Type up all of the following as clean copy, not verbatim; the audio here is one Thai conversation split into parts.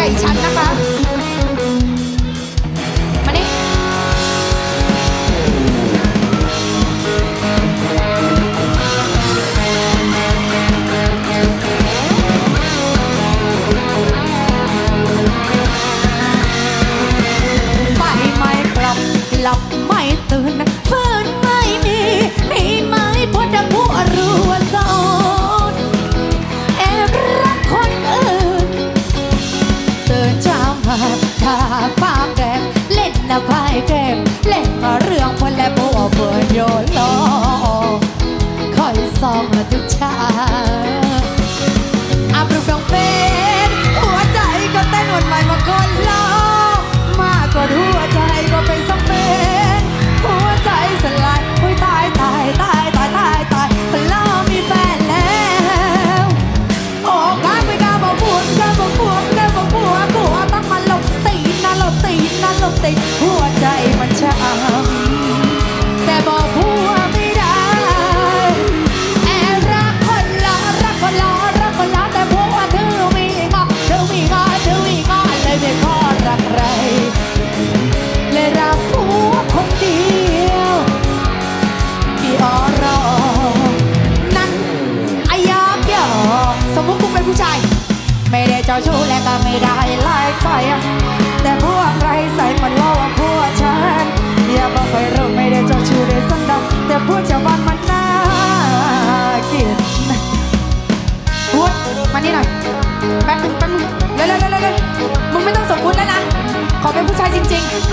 ก่ฉันนะคะมานี่ไม่กลับหลับไม่ตื่นฟื้นไม่มีไหมพอจะผู้รู้ว่าโสดแอบรักคนอื่นตื่นเช้ามาทาปากแดงเล่นหน้าพายแกงเล่นเรื่องคนและบัวเบื่อโยนล้อคอยส่องทุกเช้าอาบรูปดองเป็นหัวใจก็เต้นวันใหม่มาคนล้อมากกว่าหัวใจก็เป็นสเปนหัวใจสลายโอ้ยตายคนล้อมีแฟนแล้วโอ้ข้าไม่กล้าบอกผัวกล้าบอกผัวกลัวต้องมาหลบตีหัวใจมันช้ำแต่บอกผัวไม่ได้แอบรักคนล้อแต่ผัวเธอมีงอเลยไม่ขอรักใครเลยรักผัวคนเดียวที่อรอนั้นอายยอกสมมุติกูเป็นผู้ชายไม่ได้เจ้าชู้และก็ไม่ได้ไล่ใจแต่พวกใครใส่มันล้อว่าพวกฉันอย่าบอกใครรู้ไม่ได้เจ้าชู้ได้สักดำแต่พวกชาวบ้านมันน่าเกลียดพูดมานี่หน่อยแป๊บนึงเร็วมึงไม่ต้องสมมุติแล้วนะขอเป็นผู้ชายจริงๆ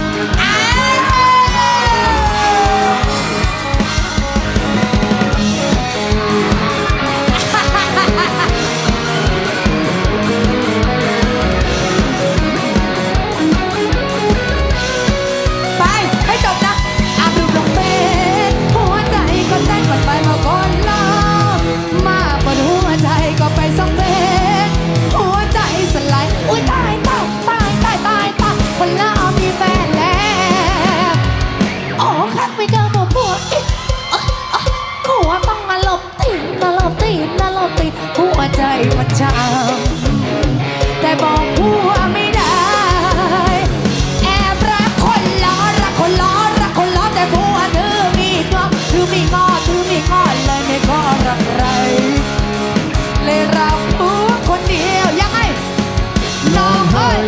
ไปให้จบนะอาบรูปลงเป็นหัวใจก็เต้นก่อนไปมาก่อนล้อมาบนหัวใจก็ไปสองเป็นหัวใจสลายอุ้ยตายคนละมีแฟนแล้วโอ้คักไม่เจอหมดผัวอีกผัวต้องมาหลบตีหัวใจมันช้ำแต่บอกผัวไม่ได้แอบรักคนล้อแต่ผัวเธอมีงอเลยไม่ขอรักใครเลยรักผัวคนเดียวยังไงน้องเอ้ย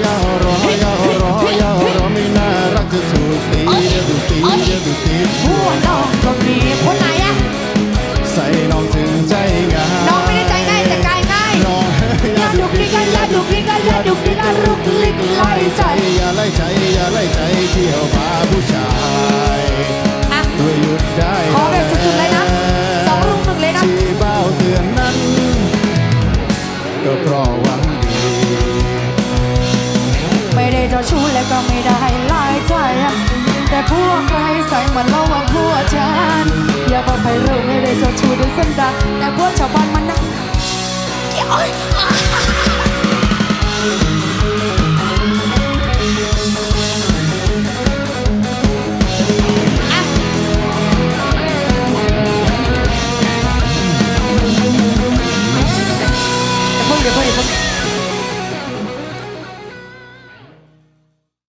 ไม่น่ารักจะถูกตีผัวน้องก็มีคนไหนอะใส่น้องถึงใจง่ายน้องไม่ได้ใจง่ายแต่กายง่ายอย่าดุกดิกันรุกลิกไล่ใจอย่าไล่ใจเที่ยวพาผู้ชายด้วยหยุดได้ขอแบบสุดๆเลยนะ2 รุ่ม 1เลยนะที่เบ้าเตือนนั้นก็เพราะหวังดีไม่ได้เจ้าชู้และก็ไม่ได้ไล่ใจ